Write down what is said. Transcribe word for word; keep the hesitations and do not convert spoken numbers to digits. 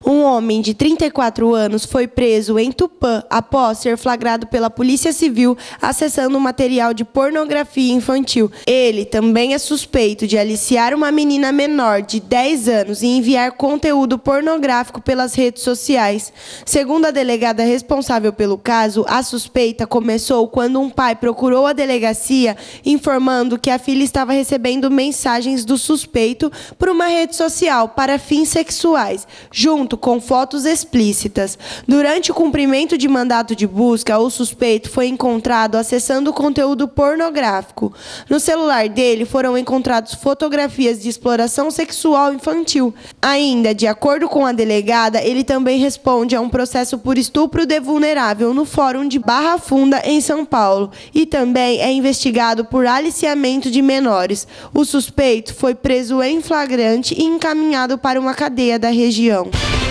Um homem de trinta e quatro anos foi preso em Tupã após ser flagrado pela Polícia Civil acessando material de pornografia infantil. Ele também é suspeito de aliciar uma menina menor de dez anos e enviar conteúdo pornográfico pelas redes sociais. Segundo a delegada responsável pelo caso, a suspeita começou quando um pai procurou a delegacia informando que a filha estava recebendo mensagens do suspeito por uma rede social para fins sexuais, junto com fotos explícitas. Durante o cumprimento de mandato de busca, o suspeito foi encontrado acessando conteúdo pornográfico. No celular dele foram encontradas fotografias de exploração sexual infantil. Ainda, de acordo com a delegada, ele também responde a um processo por estupro de vulnerável no Fórum de Barra Funda, em São Paulo, e também é investigado por aliciamento de menores. O suspeito foi preso em flagrante e encaminhado para uma cadeia da região.